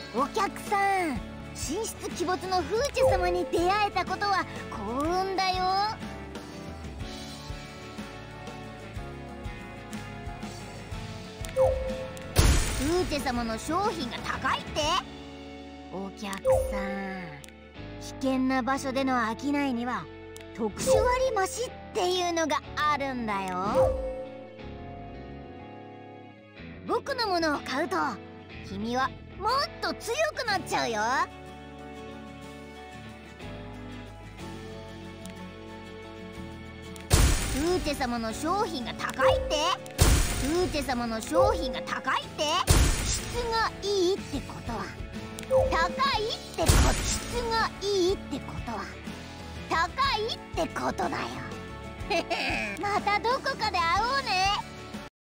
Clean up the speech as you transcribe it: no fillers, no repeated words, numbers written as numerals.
お客さん、神出鬼没のフーチェ様に出会えたことは幸運だよ。フーチェ様の商品が高いって？お客さん、危険な場所での商いには特殊割増っていうのがあるんだよ。僕のものを買うと君はもっと強くなっちゃうよ。フーチェ様の商品が高いって？フーチェ様の商品が高いって？質がいいってことは高いって質がいいってことは高いってことだよ。またどこかで会おうね。